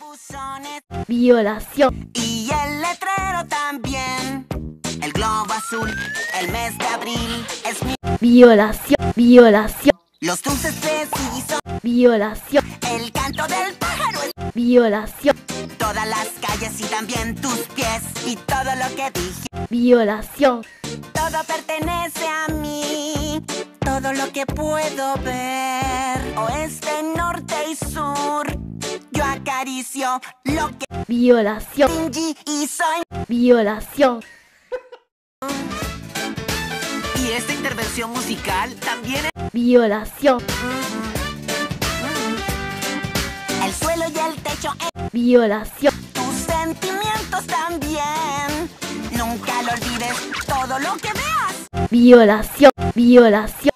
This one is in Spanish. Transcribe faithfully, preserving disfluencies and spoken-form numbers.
buzones violación, y el letrero también. El globo azul, el mes de abril es mi. violación, violación, Los dulces tres y son violación, el canto del pájaro es violación, todas las calles y también tus pies y todo lo que dije. violación, Todo pertenece a mí, todo lo que puedo ver, oeste, norte y sur. Yo acaricio lo que violación, fingí y soy. violación, Y esta intervención musical también es violación, el suelo y el techo, en violación, tus sentimientos también. Nunca lo olvides, todo lo que veas. violación, violación,